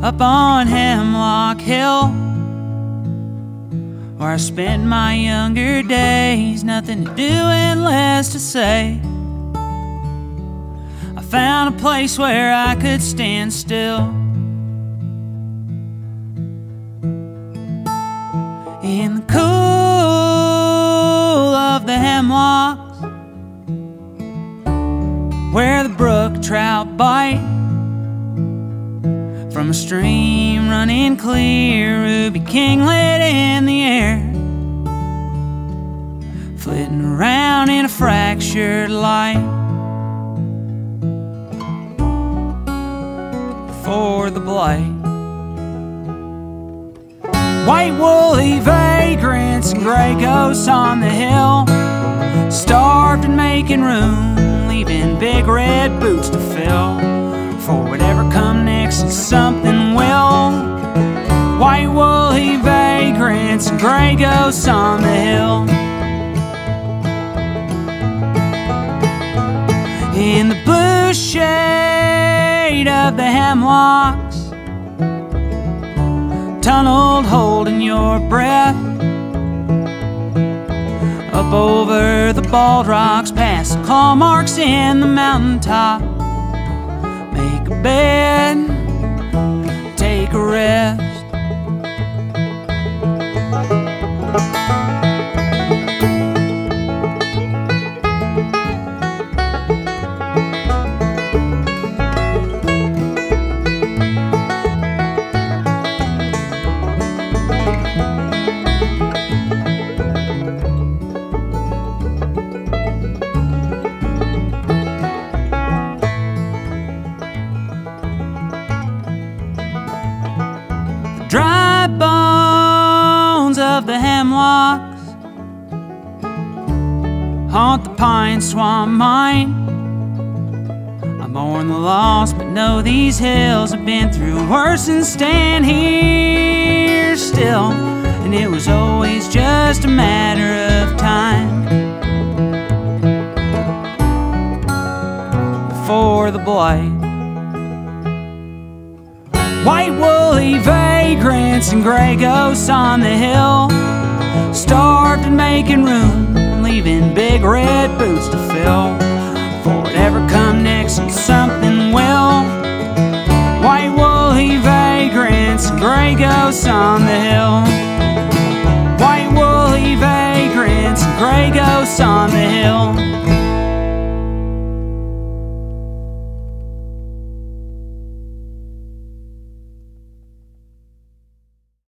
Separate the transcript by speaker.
Speaker 1: up on Hemlock Hill, where I spent my younger days. Nothing to do and less to say. I found a place where I could stand still. In the cool of the hemlocks, where the brook trout bite from a stream running clear, ruby kinglet in the air, flitting around in a fractured light. For the blight, white woolly vagrants and gray ghosts on the hill, starved and making room, leaving big red boots to fill for whatever come next, and something will. White woolly vagrants and gray ghosts on the hill. In the blue shade of the hemlocks, tunneled holding your breath, up over the bald rocks, past the claw marks in the mountaintop. Make a bed, take a rest. Dry bones of the hemlocks haunt the pine swamp mine. I mourn the loss, but know these hills have been through worse and stand here still. And it was always just a matter of time before the blight. White woolly vagrants and gray ghosts on the hill, starved and making room, leaving big red boots to fill for whatever come next, and something will. White woolly vagrants and gray ghosts on the hill. White woolly vagrants and gray ghosts on the hill.